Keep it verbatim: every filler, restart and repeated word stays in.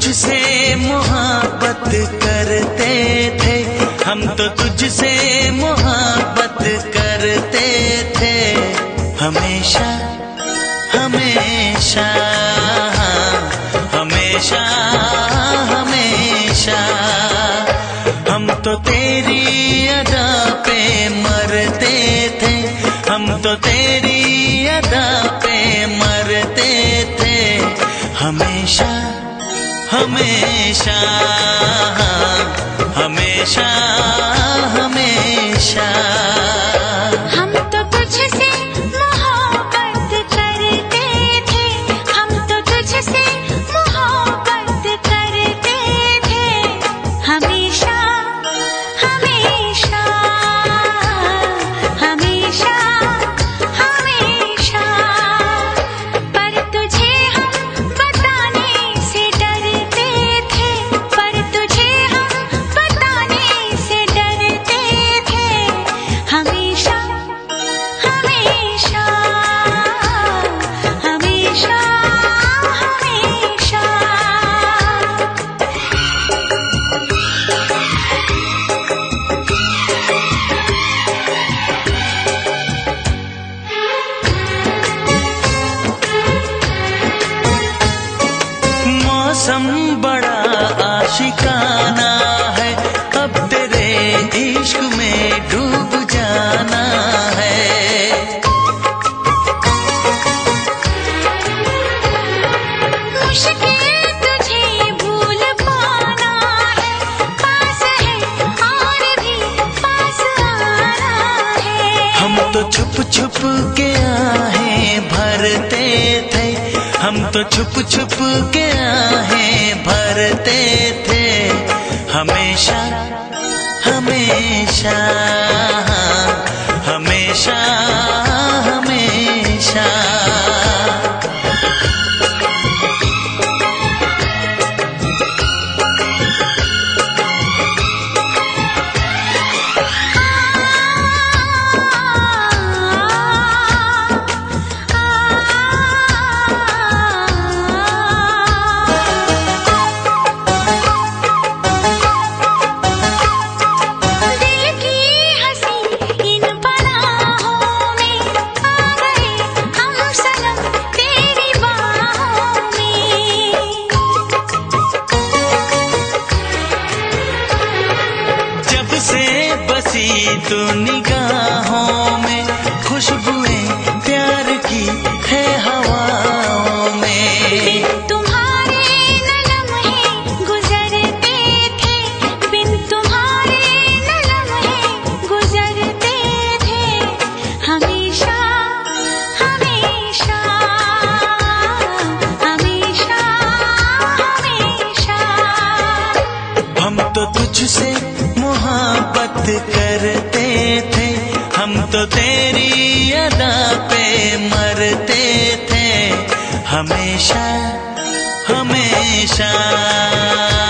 तुझसे मोहब्बत करते थे, हम तो तुझसे मोहब्बत करते थे। हमेशा हमेशा हमेशा हमेशा हम तो तेरी अदा पे मरते थे, हम तो तेरी अदा पे मरते थे। हमेशा हमेशा हमेशा हमेशा हम तो तुझसे मोहब्बत करते थे, हम तो तुझसे मोहब्बत करते थे। हमेशा हमेशा हमेशा हमेशा पर तुझे हम बताने से डरते थे, पर तुझे हम बताने से डरते थे। हमेशा हमेशा हमेशा हमेशा मौसम बड़ा आशिकाना है, अब तेरे इश्क में डूब जाना है। मुश्किल तुझे भूल पाना है, पास है और भी पास आना है। हम तो छुप छुप के आहें भरते थे, हम तो छुप छुप के आहें भरते थे। हमेशा हमेशा हमेशा हमेशा तू निगाहों में खुशबुएं प्यार की है हवाओं में। तुम्हारे न लम्हे गुजरते थे, बिन तुम्हारे न लम्हे गुजरते थे। हमेशा हमेशा हमेशा हमेशा हम तो तुझसे मोहब्बत करते थे, हम तो तेरी अदा पे मरते थे। हमेशा हमेशा